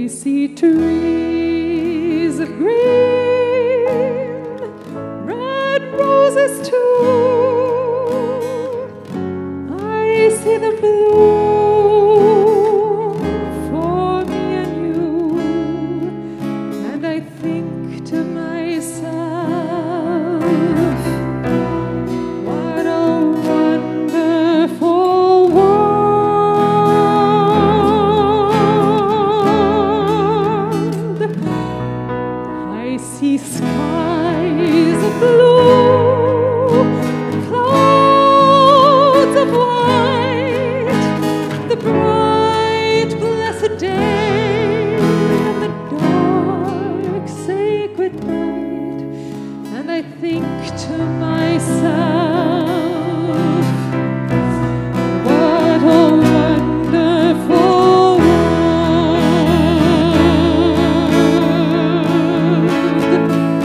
see trees of green, red roses too. I see them bloom for me and you, and I think to myself, what a wonderful world. I see skies of blue, clouds of white, the bright, blessed day, and the dark, sacred night, and I think to myself, what a wonderful world.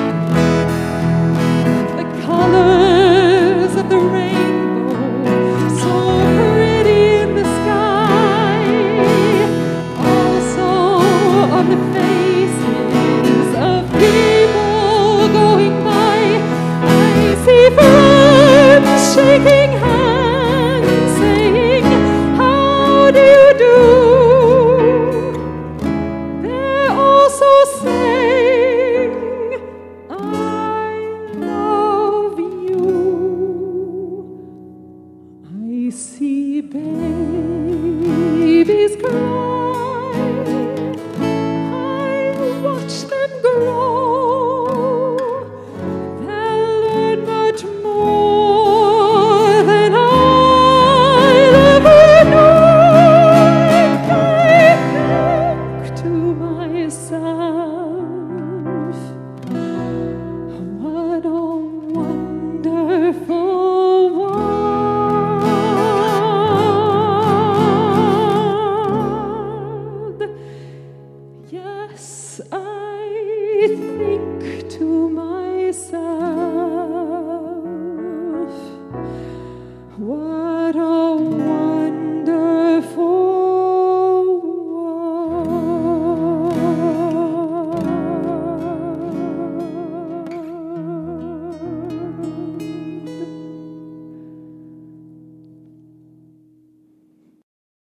The colors of the rainbow, so pretty in the sky, also on the faces of people going by. I see friends shaking hands, saying, how do you do? They're also saying, I love you. I see babies cry, I watch them grow. They'll learn much more than I'll ever know. I think to myself, what a wonderful world. Yes, I think to myself.